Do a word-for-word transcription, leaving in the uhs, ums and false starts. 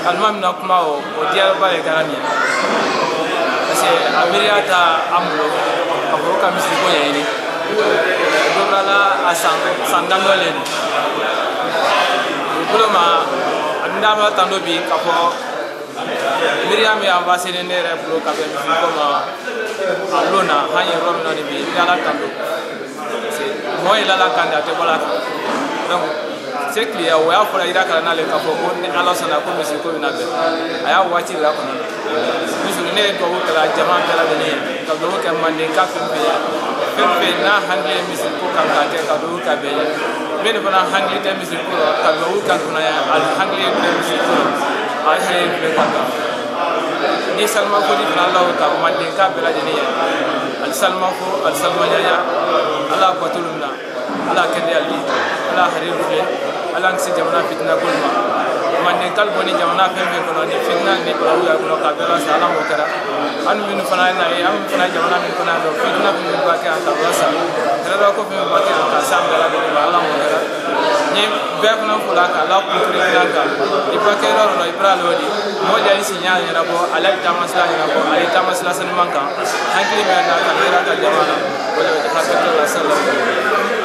kalma mina kuma o o diya ba le kana ni parce que ameria ta amulo ka fo ka misi ko yeni do la asan sandando le ko ma anda ba tando bi ka fo Miriam ya ambassadeur ne re bulo ka be ko ma alona hanye rom no ni bi ala tando c'est moi il a la kanda te voilà donc c'est clair wa fora ira kala na le ka fo ko ni ala sana ko misi ko na be aya wati la ko misi ne ko kala jama kala de ni ka do ko mande ka fe be fe na hande misi ko ka ka te ka do ka be be ne bana hande te misi ko ka do ka kuna ya al hande te misi ko ay hay be ka ni salma ko di Allah ta mande ka be la de ni al salma ko al salma ya ala ko tulumna ala kende ali ala hariru be ala ngi jamana fitna ko ma man ne kal boni jamana fembe ko ni fitna ni ko ya ko ka bela sala mo kara an min fana na e am fana jamana min fana do fitna bi ba ka ta wasa kala ko fe ba ka ta sam dala ko ala mo kara ni be fana ko la ka la ko tri ka ka i ba ke ro no ibra lo di mo ja ni sinya ni rabo ala ta masla ni rabo ala ta masla san manka hankli me na ka ra ka jamana ko ya ta ka ta sallallahu